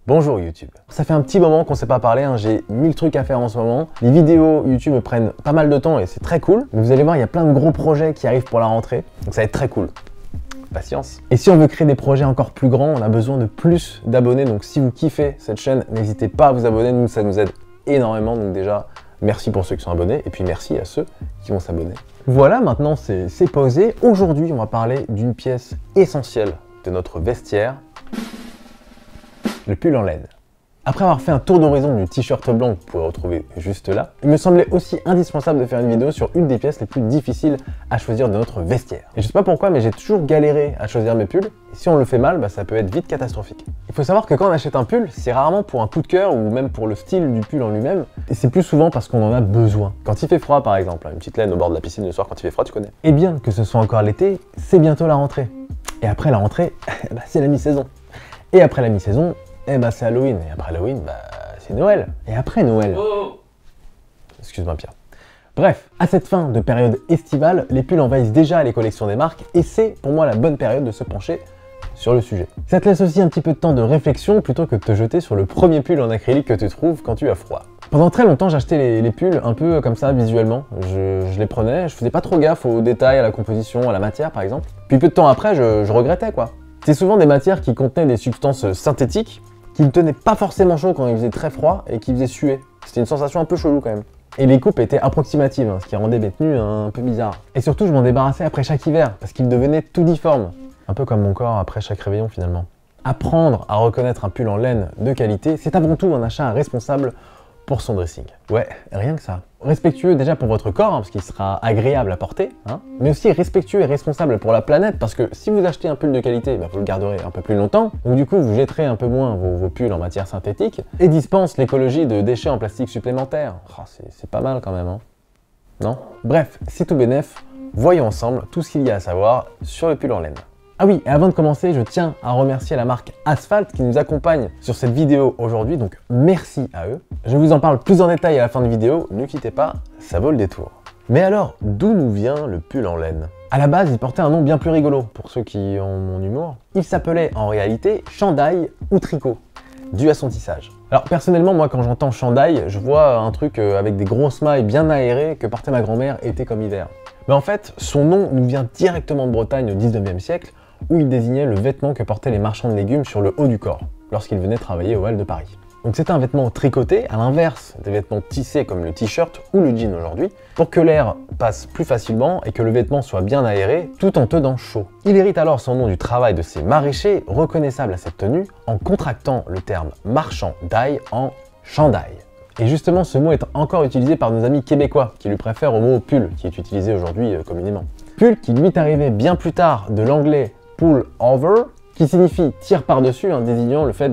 Bonjour YouTube. Ça fait un petit moment qu'on s'est pas parlé, hein. J'ai 1000 trucs à faire en ce moment. Les vidéos YouTube me prennent pas mal de temps et c'est très cool. Mais vous allez voir, il y a plein de gros projets qui arrivent pour la rentrée. Donc ça va être très cool. Patience. Et si on veut créer des projets encore plus grands, on a besoin de plus d'abonnés. Donc si vous kiffez cette chaîne, n'hésitez pas à vous abonner. Nous, ça nous aide énormément. Donc déjà, merci pour ceux qui sont abonnés. Et puis merci à ceux qui vont s'abonner. Voilà, maintenant c'est posé. Aujourd'hui, on va parler d'une pièce essentielle de notre vestiaire. Le pull en laine. Après avoir fait un tour d'horizon du t-shirt blanc que vous pouvez retrouver juste là, il me semblait aussi indispensable de faire une vidéo sur une des pièces les plus difficiles à choisir de notre vestiaire. Et je sais pas pourquoi, mais j'ai toujours galéré à choisir mes pulls, et si on le fait mal, ça peut être vite catastrophique. Il faut savoir que quand on achète un pull, c'est rarement pour un coup de cœur ou même pour le style du pull en lui-même, et c'est plus souvent parce qu'on en a besoin. Quand il fait froid par exemple, une petite laine au bord de la piscine le soir quand il fait froid, tu connais. Et bien que ce soit encore l'été, c'est bientôt la rentrée. Et après la rentrée, c'est la mi-saison. Et après la mi-saison, c'est Halloween, et après Halloween, c'est Noël. Et après Noël... Oh. Excuse-moi Pierre. Bref, à cette fin de période estivale, les pulls envahissent déjà les collections des marques, et c'est pour moi la bonne période de se pencher sur le sujet. Ça te laisse aussi un petit peu de temps de réflexion plutôt que de te jeter sur le premier pull en acrylique que tu trouves quand tu as froid. Pendant très longtemps, j'achetais les pulls un peu comme ça visuellement. Je les prenais, je faisais pas trop gaffe aux détails, à la composition, à la matière par exemple. Puis peu de temps après, je regrettais quoi. C'est souvent des matières qui contenaient des substances synthétiques, qui ne tenaient pas forcément chaud quand il faisait très froid et qui faisaient suer. C'était une sensation un peu chelou quand même. Et les coupes étaient approximatives, ce qui rendait mes tenues un peu bizarres. Et surtout, je m'en débarrassais après chaque hiver, parce qu'ils devenaient tout difformes. Un peu comme mon corps après chaque réveillon finalement. Apprendre à reconnaître un pull en laine de qualité, c'est avant tout un achat responsable pour son dressing. Ouais, rien que ça. Respectueux déjà pour votre corps, parce qu'il sera agréable à porter, mais aussi respectueux et responsable pour la planète, parce que si vous achetez un pull de qualité, vous le garderez un peu plus longtemps, donc du coup vous jetterez un peu moins vos pulls en matière synthétique, et dispense l'écologie de déchets en plastique supplémentaires. Oh, c'est pas mal quand même, non? Bref, c'est tout bénef, voyons ensemble tout ce qu'il y a à savoir sur le pull en laine. Ah oui, et avant de commencer, je tiens à remercier la marque Asphalt qui nous accompagne sur cette vidéo aujourd'hui, donc merci à eux. Je vous en parle plus en détail à la fin de vidéo, ne quittez pas, ça vaut le détour. Mais alors, d'où nous vient le pull en laine? À la base, il portait un nom bien plus rigolo, pour ceux qui ont mon humour. Il s'appelait en réalité chandail ou tricot, dû à son tissage. Alors personnellement, moi quand j'entends chandail, je vois un truc avec des grosses mailles bien aérées que portait ma grand-mère été comme hiver. Mais en fait, son nom nous vient directement de Bretagne au 19e siècle, où il désignait le vêtement que portaient les marchands de légumes sur le haut du corps, lorsqu'ils venaient travailler au Halles de Paris. Donc c'était un vêtement tricoté, à l'inverse des vêtements tissés comme le t-shirt ou le jean aujourd'hui, pour que l'air passe plus facilement et que le vêtement soit bien aéré, tout en tenant chaud. Il hérite alors son nom du travail de ces maraîchers, reconnaissable à cette tenue, en contractant le terme marchand d'ail en chandail. Et justement, ce mot est encore utilisé par nos amis québécois, qui lui préfèrent au mot pull, qui est utilisé aujourd'hui communément. Pull qui lui est arrivé bien plus tard de l'anglais pull over, qui signifie tire par-dessus, désignant le fait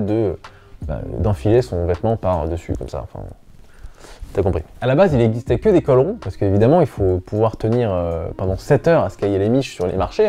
d'enfiler son vêtement par-dessus, comme ça, enfin, t'as compris. À la base, il n'existait que des cols ronds, parce qu'évidemment, il faut pouvoir tenir pendant 7 heures à se cailler les miches sur les marchés,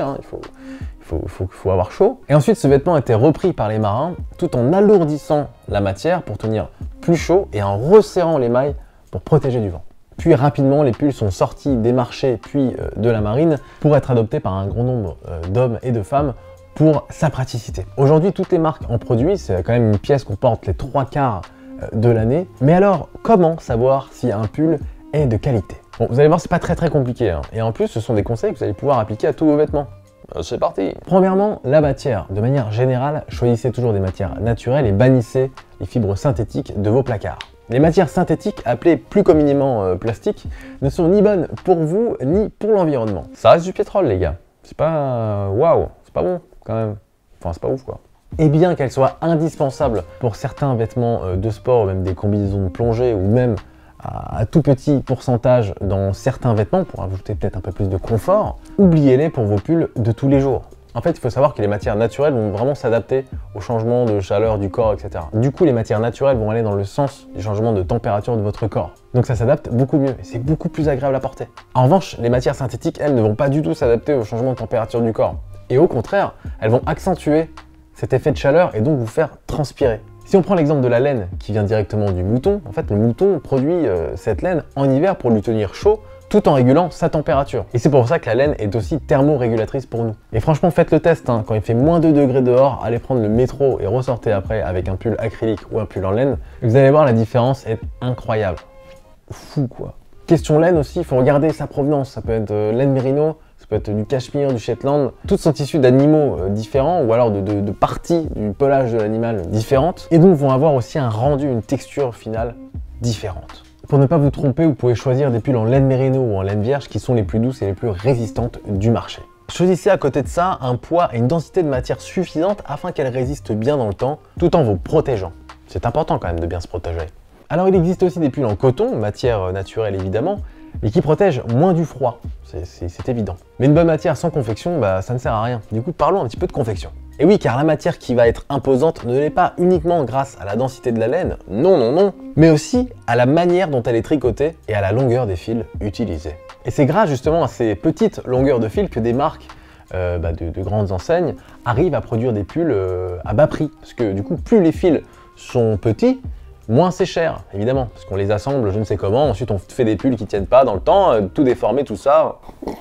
il faut avoir chaud. Et ensuite, ce vêtement était repris par les marins, tout en alourdissant la matière pour tenir plus chaud et en resserrant les mailles pour protéger du vent. Puis rapidement, les pulls sont sortis des marchés puis de la marine pour être adoptés par un grand nombre d'hommes et de femmes pour sa praticité. Aujourd'hui, toutes les marques en produisent, c'est quand même une pièce qu'on porte les 3/4 de l'année. Mais alors, comment savoir si un pull est de qualité? Bon, vous allez voir, c'est pas très compliqué, et en plus, ce sont des conseils que vous allez pouvoir appliquer à tous vos vêtements. C'est parti! Premièrement, la matière. De manière générale, choisissez toujours des matières naturelles et bannissez les fibres synthétiques de vos placards. Les matières synthétiques, appelées plus communément plastique, ne sont ni bonnes pour vous ni pour l'environnement. Ça reste du pétrole, les gars. C'est pas... waouh, c'est pas bon, quand même. Enfin, c'est pas ouf, quoi. Et bien qu'elles soient indispensables pour certains vêtements de sport, ou même des combinaisons de plongée, ou même à tout petit pourcentage dans certains vêtements, pour ajouter peut-être un peu plus de confort, oubliez-les pour vos pulls de tous les jours. En fait, il faut savoir que les matières naturelles vont vraiment s'adapter au changement de chaleur du corps, etc. Du coup, les matières naturelles vont aller dans le sens du changement de température de votre corps. Donc ça s'adapte beaucoup mieux et c'est beaucoup plus agréable à porter. En revanche, les matières synthétiques, elles, ne vont pas du tout s'adapter au changement de température du corps. Et au contraire, elles vont accentuer cet effet de chaleur et donc vous faire transpirer. Si on prend l'exemple de la laine qui vient directement du mouton, en fait, le mouton produit cette laine en hiver pour lui tenir chaud tout en régulant sa température. Et c'est pour ça que la laine est aussi thermorégulatrice pour nous. Et franchement, faites le test, hein. Quand il fait moins 2 degrés dehors, allez prendre le métro et ressortez après avec un pull acrylique ou un pull en laine. Vous allez voir, la différence est incroyable. Fou quoi. Question laine aussi, il faut regarder sa provenance. Ça peut être laine mérino, ça peut être du cachemire, du Shetland. Toutes sont issues d'animaux différents ou alors de parties du pelage de l'animal différentes. Et donc vont avoir aussi un rendu, une texture finale différente. Pour ne pas vous tromper, vous pouvez choisir des pulls en laine mérino ou en laine vierge qui sont les plus douces et les plus résistantes du marché. Choisissez à côté de ça un poids et une densité de matière suffisante afin qu'elle résiste bien dans le temps tout en vous protégeant. C'est important quand même de bien se protéger. Alors il existe aussi des pulls en coton, matière naturelle évidemment, mais qui protègent moins du froid, c'est évident. Mais une bonne matière sans confection, ça ne sert à rien. Du coup, parlons un petit peu de confection. Et oui, car la matière qui va être imposante ne l'est pas uniquement grâce à la densité de la laine, non, mais aussi à la manière dont elle est tricotée et à la longueur des fils utilisés. Et c'est grâce justement à ces petites longueurs de fils que des marques de grandes enseignes arrivent à produire des pulls à bas prix. Parce que du coup, plus les fils sont petits, moins c'est cher, évidemment, parce qu'on les assemble je ne sais comment, ensuite on fait des pulls qui tiennent pas dans le temps, tout déformé, tout ça.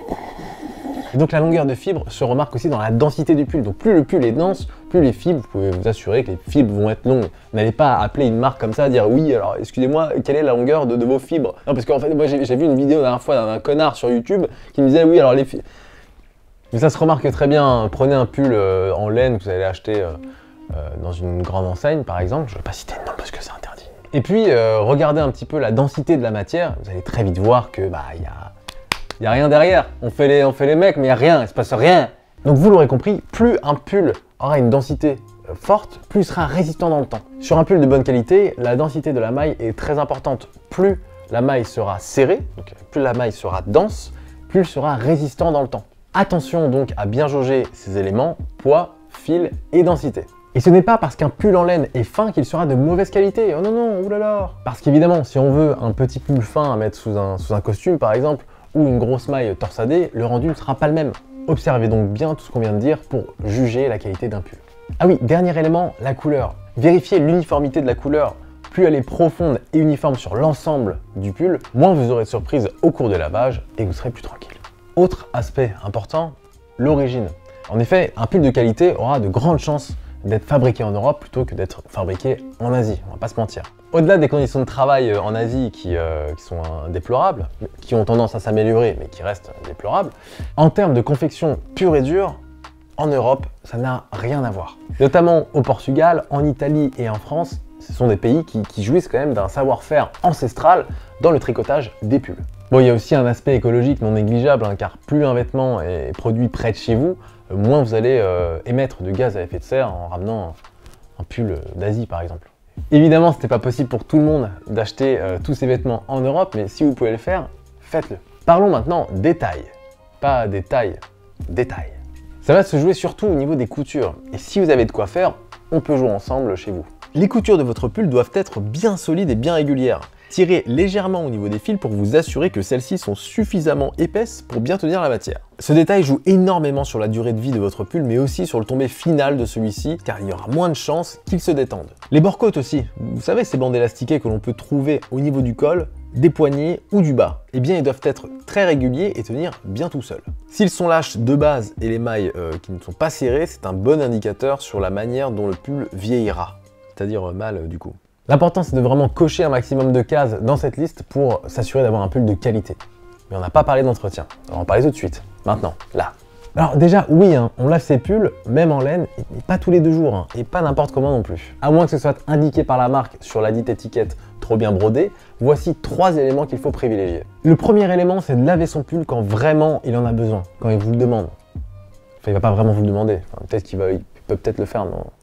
Et donc la longueur de fibre se remarque aussi dans la densité du pull. Donc plus le pull est dense, plus les fibres, vous pouvez vous assurer que les fibres vont être longues. N'allez pas appeler une marque comme ça, dire oui, alors excusez-moi, quelle est la longueur de vos fibres? Non, parce qu'en fait, moi j'ai vu une vidéo la dernière fois d'un connard sur YouTube qui me disait oui, alors les fibres. Mais ça se remarque très bien, prenez un pull en laine que vous allez acheter dans une grande enseigne par exemple, je ne vais pas citer le nom parce que c'est interdit. Et puis regardez un petit peu la densité de la matière, vous allez très vite voir que il y a rien derrière. On fait les mecs mais il y a rien, il se passe rien. Donc vous l'aurez compris, plus un pull aura une densité forte, plus il sera résistant dans le temps. Sur un pull de bonne qualité, la densité de la maille est très importante. Plus la maille sera serrée, donc plus la maille sera dense, plus il sera résistant dans le temps. Attention donc à bien jauger ces éléments, poids, fil et densité. Et ce n'est pas parce qu'un pull en laine est fin qu'il sera de mauvaise qualité. Oh non, oulala. Parce qu'évidemment, si on veut un petit pull fin à mettre sous un costume par exemple, ou une grosse maille torsadée, le rendu ne sera pas le même. Observez donc bien tout ce qu'on vient de dire pour juger la qualité d'un pull. Ah oui, dernier élément, la couleur. Vérifiez l'uniformité de la couleur. Plus elle est profonde et uniforme sur l'ensemble du pull, moins vous aurez de surprises au cours de lavage et vous serez plus tranquille. Autre aspect important, l'origine. En effet, un pull de qualité aura de grandes chances d'être fabriqué en Europe plutôt que d'être fabriqué en Asie, on va pas se mentir. Au-delà des conditions de travail en Asie qui sont déplorables, qui ont tendance à s'améliorer mais qui restent déplorables, en termes de confection pure et dure, en Europe, ça n'a rien à voir. Notamment au Portugal, en Italie et en France, ce sont des pays qui jouissent quand même d'un savoir-faire ancestral dans le tricotage des pulls. Bon, il y a aussi un aspect écologique non négligeable, hein, car plus un vêtement est produit près de chez vous, moins vous allez émettre de gaz à effet de serre en ramenant un pull d'Asie par exemple. Évidemment, ce n'était pas possible pour tout le monde d'acheter tous ces vêtements en Europe, mais si vous pouvez le faire, faites-le. Parlons maintenant des tailles. Pas des tailles, des tailles. Ça va se jouer surtout au niveau des coutures. Et si vous avez de quoi faire, on peut jouer ensemble chez vous. Les coutures de votre pull doivent être bien solides et bien régulières. Tirez légèrement au niveau des fils pour vous assurer que celles-ci sont suffisamment épaisses pour bien tenir la matière. Ce détail joue énormément sur la durée de vie de votre pull, mais aussi sur le tombé final de celui-ci, car il y aura moins de chances qu'il se détende. Les bord-côtes aussi, vous savez ces bandes élastiquées que l'on peut trouver au niveau du col, des poignets ou du bas, eh bien ils doivent être très réguliers et tenir bien tout seuls. S'ils sont lâches de base et les mailles qui ne sont pas serrées, c'est un bon indicateur sur la manière dont le pull vieillira, c'est-à-dire mal du coup. L'important c'est de vraiment cocher un maximum de cases dans cette liste pour s'assurer d'avoir un pull de qualité. Mais on n'a pas parlé d'entretien, on va en parler tout de suite, maintenant, là. Alors déjà, oui, hein, on lave ses pulls, même en laine, mais pas tous les 2 jours, hein, et pas n'importe comment non plus. À moins que ce soit indiqué par la marque sur la dite étiquette trop bien brodée, voici 3 éléments qu'il faut privilégier. Le premier élément, c'est de laver son pull quand vraiment il en a besoin, quand il vous le demande. Enfin, il va pas vraiment vous le demander, enfin, peut-être qu'il peut peut-être le faire, non.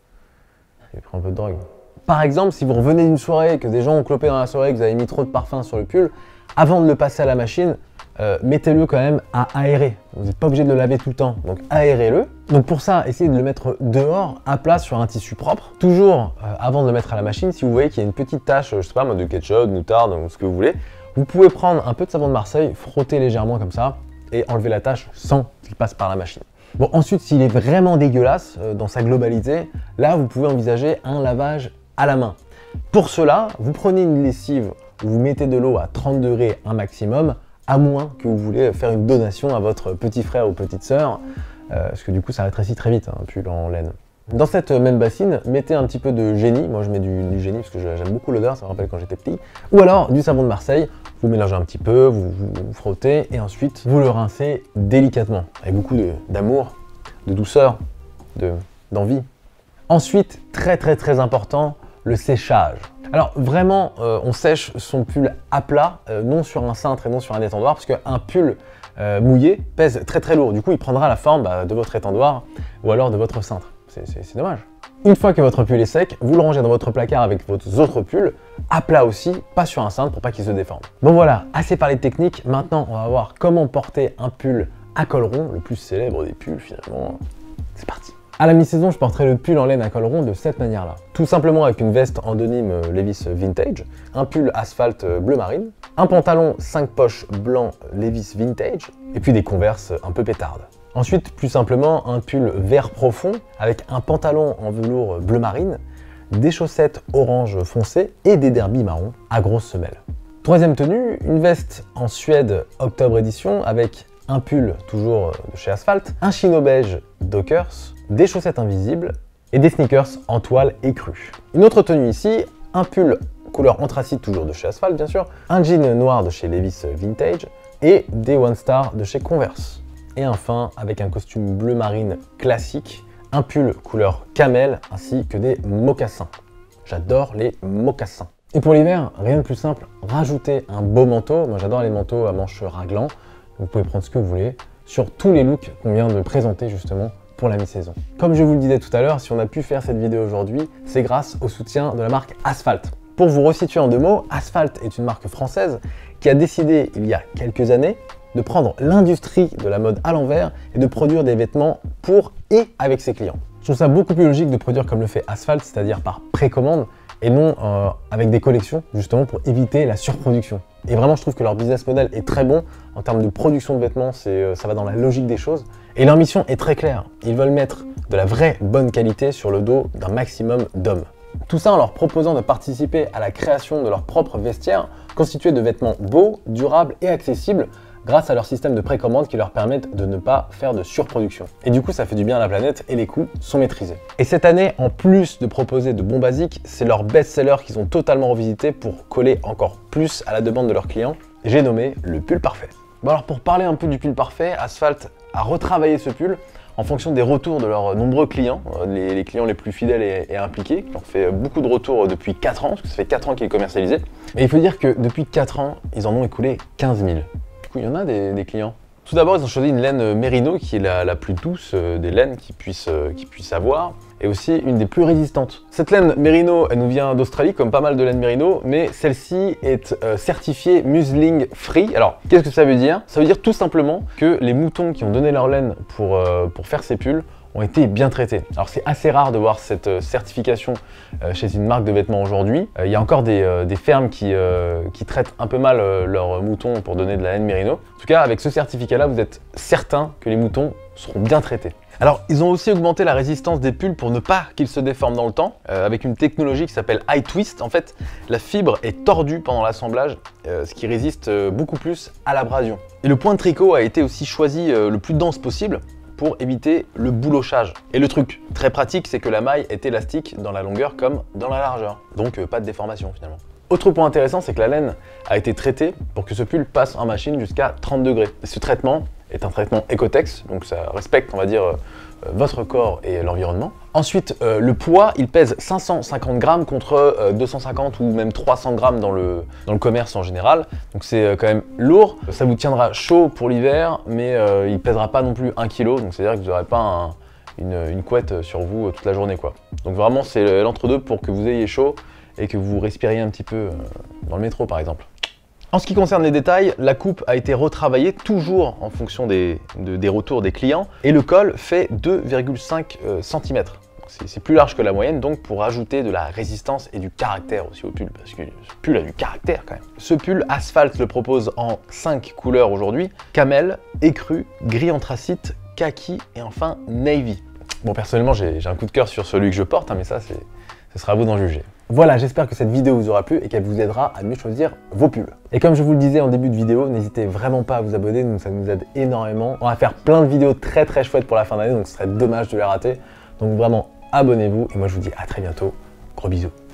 Il prend un peu de drogue. Par exemple, si vous revenez d'une soirée, que des gens ont clopé dans la soirée, que vous avez mis trop de parfum sur le pull, avant de le passer à la machine, mettez-le quand même à aérer. Vous n'êtes pas obligé de le laver tout le temps, donc aérez-le. Donc pour ça, essayez de le mettre dehors, à plat, sur un tissu propre. Toujours avant de le mettre à la machine, si vous voyez qu'il y a une petite tache, je sais pas moi, de ketchup, de moutarde, ou ce que vous voulez, vous pouvez prendre un peu de savon de Marseille, frotter légèrement comme ça, et enlever la tache sans qu'il passe par la machine. Bon, ensuite, s'il est vraiment dégueulasse dans sa globalité, là, vous pouvez envisager un lavage à la main. Pour cela, vous prenez une lessive où vous mettez de l'eau à 30 degrés un maximum, à moins que vous voulez faire une donation à votre petit frère ou petite sœur, parce que du coup ça rétrécit très vite, un pull en laine. Dans cette même bassine, mettez un petit peu de génie, moi je mets du génie parce que j'aime beaucoup l'odeur, ça me rappelle quand j'étais petit, ou alors du savon de Marseille, vous mélangez un petit peu, vous frottez, et ensuite vous le rincez délicatement, avec beaucoup d'amour, de douceur, d'envie. Ensuite, très important, le séchage. Alors vraiment, on sèche son pull à plat, non sur un cintre et non sur un étendoir, parce qu'un pull mouillé pèse très lourd, du coup il prendra la forme de votre étendoir ou alors de votre cintre. C'est dommage. Une fois que votre pull est sec, vous le rangez dans votre placard avec vos autres pulls, à plat aussi, pas sur un cintre pour pas qu'il se déforme. Bon voilà, assez parlé de technique, maintenant on va voir comment porter un pull à col rond, le plus célèbre des pulls finalement. C'est parti. À la mi-saison, je porterai le pull en laine à col rond de cette manière-là. Tout simplement avec une veste en denim Levi's Vintage, un pull asphalte bleu marine, un pantalon 5 poches blanc Levi's Vintage, et puis des Converse un peu pétardes. Ensuite, plus simplement, un pull vert profond avec un pantalon en velours bleu marine, des chaussettes orange foncé et des derbies marron à grosses semelles. Troisième tenue, une veste en Suède octobre édition avec un pull toujours de chez Asphalt, un chino beige Dockers, des chaussettes invisibles et des sneakers en toile écrue. Une autre tenue ici, un pull couleur anthracite toujours de chez Asphalt bien sûr, un jean noir de chez Levi's Vintage et des One Star de chez Converse. Et enfin, avec un costume bleu marine classique, un pull couleur camel ainsi que des mocassins. J'adore les mocassins. Et pour l'hiver, rien de plus simple, rajoutez un beau manteau. Moi j'adore les manteaux à manches raglant. Vous pouvez prendre ce que vous voulez sur tous les looks qu'on vient de présenter justement pour la mi-saison. Comme je vous le disais tout à l'heure, si on a pu faire cette vidéo aujourd'hui, c'est grâce au soutien de la marque Asphalt. Pour vous resituer en deux mots, Asphalt est une marque française qui a décidé il y a quelques années de prendre l'industrie de la mode à l'envers et de produire des vêtements pour et avec ses clients. Je trouve ça beaucoup plus logique de produire comme le fait Asphalt, c'est-à-dire par précommande et non avec des collections, justement pour éviter la surproduction. Et vraiment, je trouve que leur business model est très bon en termes de production de vêtements, ça va dans la logique des choses. Et leur mission est très claire, ils veulent mettre de la vraie bonne qualité sur le dos d'un maximum d'hommes. Tout ça en leur proposant de participer à la création de leur propre vestiaire, constitué de vêtements beaux, durables et accessibles, grâce à leur système de précommande qui leur permettent de ne pas faire de surproduction. Et du coup, ça fait du bien à la planète et les coûts sont maîtrisés. Et cette année, en plus de proposer de bons basiques, c'est leur best-seller qu'ils ont totalement revisité pour coller encore plus à la demande de leurs clients. J'ai nommé le pull parfait. Bon alors pour parler un peu du pull parfait, Asphalt a retravaillé ce pull en fonction des retours de leurs nombreux clients, les clients les plus fidèles et impliqués, qui ont fait beaucoup de retours depuis 4 ans, parce que ça fait 4 ans qu'il est commercialisé. Et il faut dire que depuis 4 ans, ils en ont écoulé 15 000. Du coup, il y en a des clients. Tout d'abord, ils ont choisi une laine Merino qui est la plus douce des laines qu'ils puissent avoir et aussi une des plus résistantes. Cette laine Merino, elle nous vient d'Australie comme pas mal de laines Merino, mais celle-ci est certifiée Musling Free. Alors, qu'est-ce que ça veut dire? Ça veut dire tout simplement que les moutons qui ont donné leur laine pour faire ces pulls ont été bien traités. Alors c'est assez rare de voir cette certification chez une marque de vêtements aujourd'hui. Il y a encore des fermes qui traitent un peu mal leurs moutons pour donner de la laine Merino. En tout cas, avec ce certificat-là, vous êtes certain que les moutons seront bien traités. Alors, ils ont aussi augmenté la résistance des pulls pour ne pas qu'ils se déforment dans le temps, avec une technologie qui s'appelle High Twist. En fait, la fibre est tordue pendant l'assemblage, ce qui résiste beaucoup plus à l'abrasion. Et le point de tricot a été aussi choisi le plus dense possible, pour éviter le boulochage. Et le truc très pratique, c'est que la maille est élastique dans la longueur comme dans la largeur. Donc pas de déformation finalement. Autre point intéressant, c'est que la laine a été traitée pour que ce pull passe en machine jusqu'à 30 degrés. Et ce traitement est un traitement Ecotex, donc ça respecte, on va dire, votre corps et l'environnement. Ensuite, le poids, il pèse 550 grammes contre 250 ou même 300 grammes dans le commerce en général. Donc c'est quand même lourd. Ça vous tiendra chaud pour l'hiver, mais il pèsera pas non plus 1 kg. Donc c'est-à-dire que vous n'aurez pas une couette sur vous toute la journée, quoi. Donc vraiment, c'est l'entre-deux pour que vous ayez chaud et que vous respiriez un petit peu dans le métro, par exemple. En ce qui concerne les détails, la coupe a été retravaillée toujours en fonction des retours des clients et le col fait 2,5 cm. C'est plus large que la moyenne, donc pour ajouter de la résistance et du caractère aussi au pull, parce que ce pull a du caractère quand même. Ce pull, Asphalt le propose en 5 couleurs aujourd'hui: camel, écru, gris anthracite, kaki et enfin navy. Bon, personnellement, j'ai un coup de cœur sur celui que je porte, hein, mais ça, ce sera à vous d'en juger. Voilà, j'espère que cette vidéo vous aura plu et qu'elle vous aidera à mieux choisir vos pulls. Et comme je vous le disais en début de vidéo, n'hésitez vraiment pas à vous abonner, ça nous aide énormément. On va faire plein de vidéos très chouettes pour la fin d'année, donc ce serait dommage de les rater. Donc vraiment, abonnez-vous et moi je vous dis à très bientôt. Gros bisous.